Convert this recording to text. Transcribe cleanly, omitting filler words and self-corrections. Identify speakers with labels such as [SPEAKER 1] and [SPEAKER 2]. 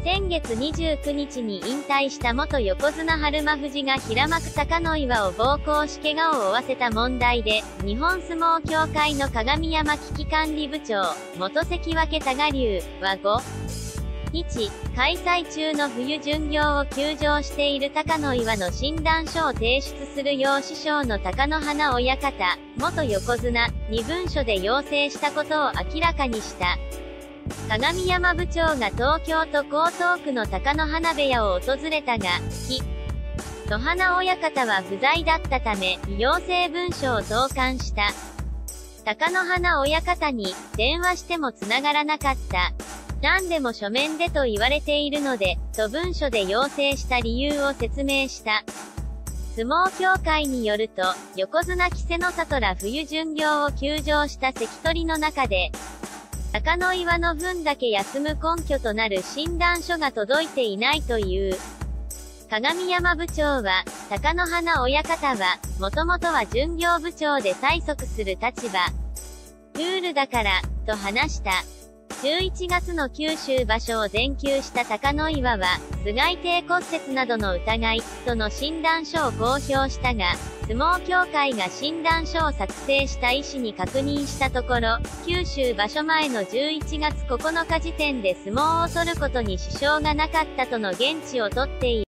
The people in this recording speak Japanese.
[SPEAKER 1] 先月29日に引退した元横綱日馬富士が平幕貴ノ岩を暴行し怪我を負わせた問題で、日本相撲協会の鏡山危機管理部長、元関脇多賀竜は5日、開催中の冬巡業を休場している貴ノ岩の診断書を提出するよう師匠の貴乃花親方、元横綱に文書で要請したことを明らかにした。鏡山部長が東京都江東区の貴乃花部屋を訪れたが、乃花親方は不在だったため、要請文書を投函した。貴乃花親方に、電話しても繋がらなかった。何でも書面でと言われているので、と文書で要請した理由を説明した。相撲協会によると、横綱稀勢の里ら冬巡業を休場した関取の中で、貴ノ岩の分だけ休む根拠となる診断書が届いていないという。鏡山部長は、貴乃花親方は、もともとは巡業部長で催促する立場。ルールだから、と話した。11月の九州場所を全休した貴ノ岩は、頭蓋底骨折などの疑い、との診断書を公表したが、相撲協会が診断書を作成した医師に確認したところ、九州場所前の11月9日時点で相撲を取ることに支障がなかったとの言質を取っている。